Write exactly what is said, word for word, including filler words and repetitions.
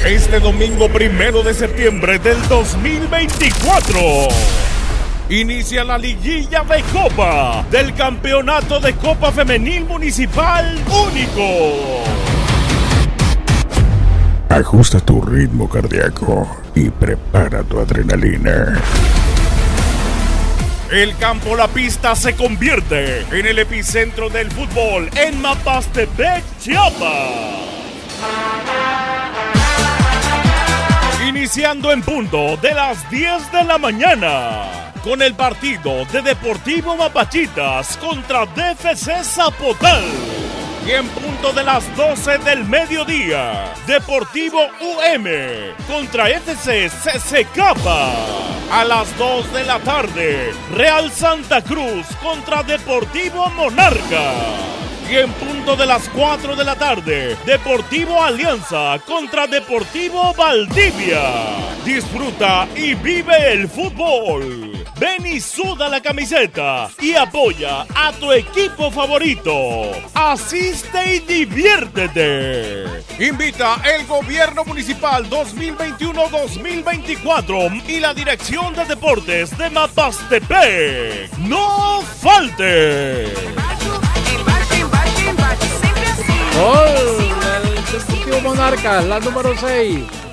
Este domingo primero de septiembre del dos mil veinticuatro inicia la liguilla de Copa del Campeonato de Copa Femenil Municipal Único. Ajusta tu ritmo cardíaco y prepara tu adrenalina. El campo La Pista se convierte en el epicentro del fútbol en Mapastepec, Chiapas. Iniciando en punto de las diez de la mañana con el partido de Deportivo Mapachitas contra D F C Zapotal. Y en punto de las doce del mediodía, Deportivo U M contra F C C C K. A las dos de la tarde, Real Santa Cruz contra Deportivo Monarca. Y en punto de las cuatro de la tarde, Deportivo Alianza contra Deportivo Valdivia. Disfruta y vive el fútbol. Ven y suda la camiseta y apoya a tu equipo favorito. Asiste y diviértete. Invita el Gobierno Municipal dos mil veintiuno dos mil veinticuatro y la Dirección de Deportes de Mapastepec. ¡No falte! Gol del Deportivo Monarca, la número seis.